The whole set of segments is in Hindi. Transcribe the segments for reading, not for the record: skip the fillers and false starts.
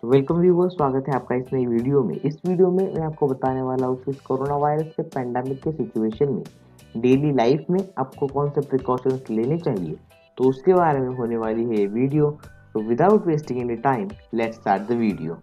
वेलकम व्यूअर्स, स्वागत है आपका इस नई वीडियो में। इस वीडियो में मैं आपको बताने वाला हूँ कि इस कोरोना वायरस के पैंडेमिक के सिचुएशन में डेली लाइफ में आपको कौन से प्रिकॉशंस लेने चाहिए, तो उसके बारे में होने वाली है ये वीडियो। तो without wasting any time, let's start the video.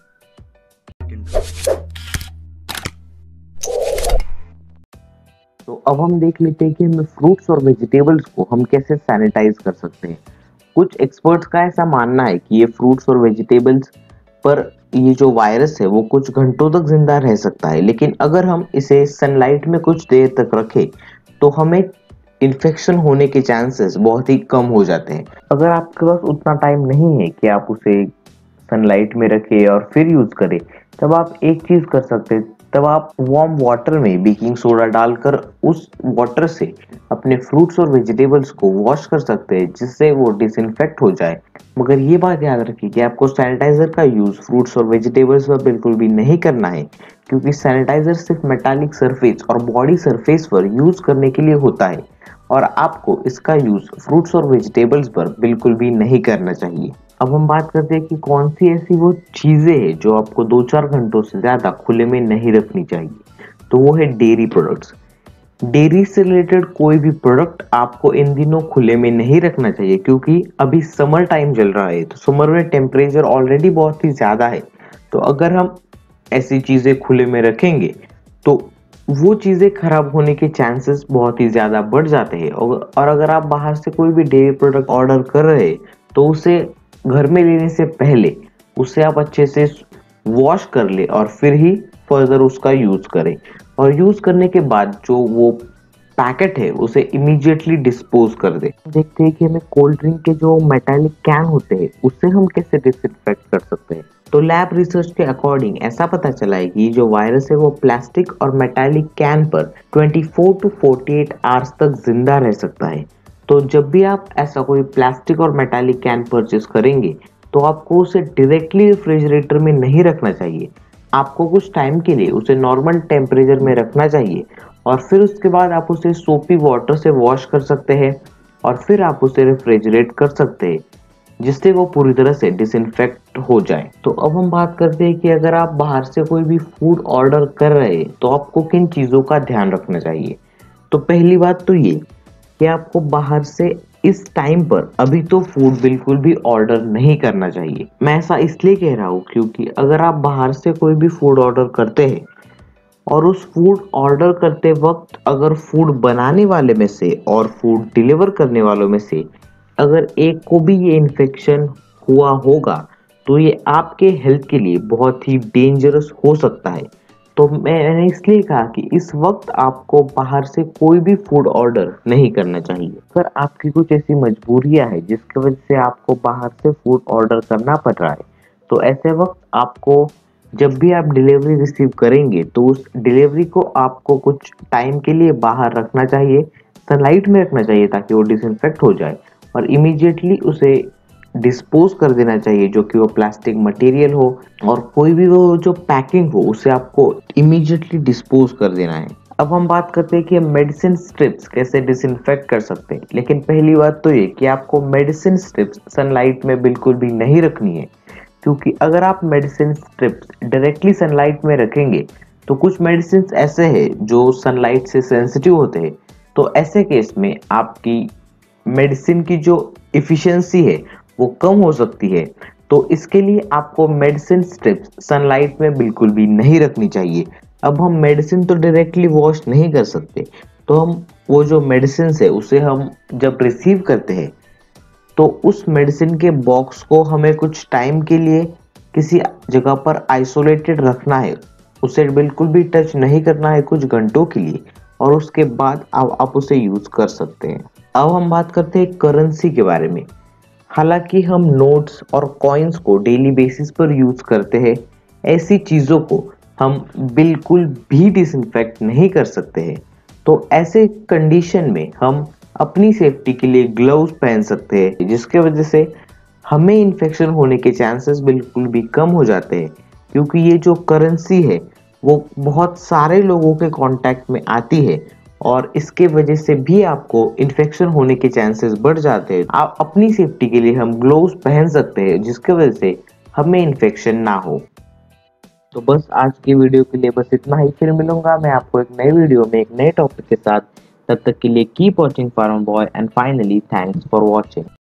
तो अब हम देख लेते हैं कि हमें फ्रूट्स और वेजिटेबल्स को हम कैसे सैनिटाइज कर सकते हैं। कुछ एक्सपर्ट्स का ऐसा मानना है कि ये फ्रूट्स और वेजिटेबल्स पर ये जो वायरस है वो कुछ घंटों तक जिंदा रह सकता है, लेकिन अगर हम इसे सनलाइट में कुछ देर तक रखें तो हमें इन्फेक्शन होने के चांसेस बहुत ही कम हो जाते हैं। अगर आपके पास उतना टाइम नहीं है कि आप उसे सनलाइट में रखें और फिर यूज करें, तब आप एक चीज कर सकते हैं। तब आप वार्म वाटर में बेकिंग सोडा डालकर उस वाटर से अपने फ्रूट्स और वेजिटेबल्स को वॉश कर सकते हैं, जिससे वो डिसइंफेक्ट हो जाए। मगर ये बात याद रखिए कि आपको सैनिटाइजर का यूज फ्रूट्स और वेजिटेबल्स पर बिल्कुल भी नहीं करना है, क्योंकि सैनिटाइजर सिर्फ मेटालिक सरफेस और बॉडी सरफेस पर यूज करने के लिए होता है और आपको इसका यूज फ्रूट्स और वेजिटेबल्स पर बिल्कुल भी नहीं करना चाहिए। अब हम बात करते हैं कि कौन सी ऐसी वो चीजें हैं जो आपको 2-4 घंटों से ज्यादा खुले में नहीं रखनी चाहिए। तो वो है डेयरी प्रोडक्ट्स। डेयरी से रिलेटेड कोई भी प्रोडक्ट आपको इन दिनों खुले में नहीं रखना चाहिए, क्योंकि अभी समर टाइम चल रहा है। तो समर में टेम्परेचर ऑलरेडी बहुत ही ज्यादा है। तो अगर हम ऐसी चीजें खुले में रखेंगे तो वो चीजें खराब होने के चांसेस बहुत ही ज्यादा बढ़ जाते हैं। और अगर आप बाहर से कोई भी डेयरी प्रोडक्ट ऑर्डर कर रहे हैं तो उसे घर में लेने से पहले उसे आप अच्छे से वॉश कर ले और फिर ही फर्दर उसका यूज करें। और यूज करने के बाद जो वो पैकेट है उसे इमीडिएटली डिस्पोज कर दे। देखते हैं कि हमें कोल्ड ड्रिंक के जो मेटालिक कैन होते हैं उससे हम कैसे डिसइंफेक्ट कर सकते हैं। तो लैब रिसर्च के अकॉर्डिंग ऐसा पता चला है कि जो वायरस है वो प्लास्टिक और मेटालिक कैन पर 24 टू 48 आवर्स तक जिंदा रह सकता है। तो जब भी आप ऐसा कोई प्लास्टिक और मेटालिक कैन परचेस करेंगे तो आपको उसे डायरेक्टली रेफ्रिजरेटर में नहीं रखना चाहिए। आपको कुछ टाइम के लिए उसे नॉर्मल टेम्परेचर में रखना चाहिए और फिर उसके बाद आप उसे सोपी वाटर से वॉश कर सकते हैं और फिर आप उसे रेफ्रिजरेट कर सकते हैं, जिससे वो पूरी तरह से डिसइंफेक्ट हो जाए। तो अब हम बात करते हैं कि अगर आप बाहर से कोई भी फूड ऑर्डर कर रहे हैं तो आपको किन चीज़ों का ध्यान रखना चाहिए। तो पहली बात तो ये कि आपको बाहर से इस टाइम पर अभी तो फूड बिल्कुल भी ऑर्डर नहीं करना चाहिए। मैं ऐसा इसलिए कह रहा हूँ क्योंकि अगर आप बाहर से कोई भी फूड ऑर्डर करते हैं और उस फूड ऑर्डर करते वक्त अगर फूड बनाने वाले में से और फूड डिलीवर करने वालों में से अगर एक को भी ये इन्फेक्शन हुआ होगा तो ये आपके हेल्थ के लिए बहुत ही डेंजरस हो सकता है। तो मैंने इसलिए कहा कि इस वक्त आपको बाहर से कोई भी फूड ऑर्डर नहीं करना चाहिए। अगर आपकी कुछ ऐसी मजबूरियां हैं जिसकी वजह से आपको बाहर से फूड ऑर्डर करना पड़ रहा है, तो ऐसे वक्त आपको जब भी आप डिलीवरी रिसीव करेंगे तो उस डिलीवरी को आपको कुछ टाइम के लिए बाहर रखना चाहिए, सनलाइट में रखना चाहिए, ताकि वो डिसइंफेक्ट हो जाए और इमीडिएटली उसे डिस्पोज कर देना चाहिए, जो कि वो प्लास्टिक मटेरियल हो और कोई भी वो जो पैकिंग हो उसे आपको इमीडिएटली डिस्पोज कर देना है। अब हम बात करते हैं कि मेडिसिन स्ट्रिप्स कैसे डिसइंफेक्ट कर सकते हैं। लेकिन पहली बात तो ये कि आपको मेडिसिन स्ट्रिप्स सनलाइट में बिल्कुल भी नहीं रखनी है, क्योंकि अगर आप मेडिसिन स्ट्रिप्स डायरेक्टली सनलाइट में रखेंगे तो कुछ मेडिसिन ऐसे हैं जो सनलाइट से सेंसिटिव होते हैं। तो ऐसे केस में आपकी मेडिसिन की जो इफिशियंसी है वो कम हो सकती है। तो इसके लिए आपको मेडिसिन स्ट्रिप्स सनलाइट में बिल्कुल भी नहीं रखनी चाहिए। अब हम मेडिसिन तो डायरेक्टली वॉश नहीं कर सकते, तो हम वो जो मेडिसिन है उसे हम जब रिसीव करते हैं तो उस मेडिसिन के बॉक्स को हमें कुछ टाइम के लिए किसी जगह पर आइसोलेटेड रखना है। उसे बिल्कुल भी टच नहीं करना है कुछ घंटों के लिए, और उसके बाद आप उसे यूज कर सकते हैं। अब हम बात करते हैं करेंसी के बारे में। हालांकि हम नोट्स और कॉइन्स को डेली बेसिस पर यूज करते हैं, ऐसी चीज़ों को हम बिल्कुल भी डिसइंफेक्ट नहीं कर सकते हैं। तो ऐसे कंडीशन में हम अपनी सेफ्टी के लिए ग्लव्स पहन सकते हैं, जिसके वजह से हमें इन्फेक्शन होने के चांसेस बिल्कुल भी कम हो जाते हैं, क्योंकि ये जो करेंसी है वो बहुत सारे लोगों के कांटेक्ट में आती है और इसके वजह से भी आपको इन्फेक्शन होने के चांसेस बढ़ जाते हैं। आप अपनी सेफ्टी के लिए हम ग्लोव्स पहन सकते हैं, जिसके वजह से हमें इन्फेक्शन ना हो। तो बस आज की वीडियो के लिए बस इतना ही। फिर मिलूंगा मैं आपको एक नई वीडियो में एक नए टॉपिक के साथ। तब तक के लिए keep watching Farm Boy and finally thanks for watching.